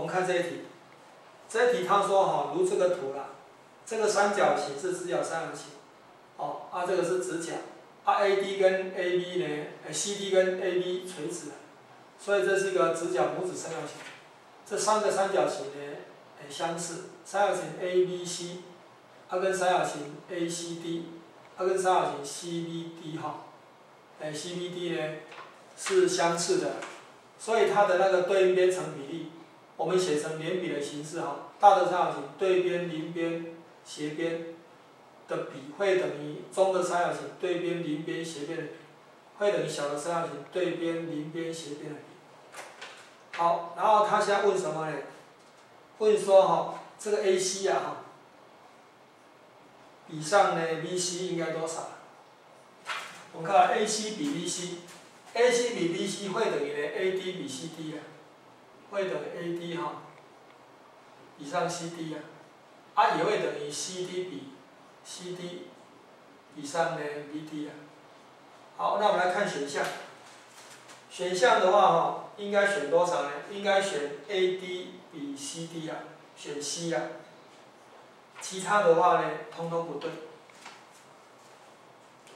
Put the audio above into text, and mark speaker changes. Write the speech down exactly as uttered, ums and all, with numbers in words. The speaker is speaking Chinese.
Speaker 1: 们看这一题，这一题他说哈，如这个图啦，这个三角形是直角三角形，哦，啊这个是直角，啊 A D 跟 A B 呢，呃 C D 跟 A B 垂直，所以这是一个直角拇指三角形。这三个三角形呢，很相似，三角形 A B C， 啊跟三角形 A C D， 啊跟三角形 C B D 哈，哎 C B D 呢是相似的，所以它的那个对边成比例，我们写成连比的形式哈，大的三角形对边邻边斜边的比会等于中的三角形对边邻边斜边的比，会等于小的三角形对边邻边斜边的比。好，然后他现在问什么呢？问说哈，这个 A C 啊哈，比上呢 B C 应该多少？我们看 A C 比 B C，A C 比 B C 会等于呢 A D 比 C D 啊，会等于 A D 哈，比上 C D 啊，啊也会等于 C D 比 C D 比上呢 B D 啊。好，那我们来看选项。选项的话哈，应该选多少呢？应该选 A D 比 C D 啊，选 C 啊。其他的话呢，通通不对。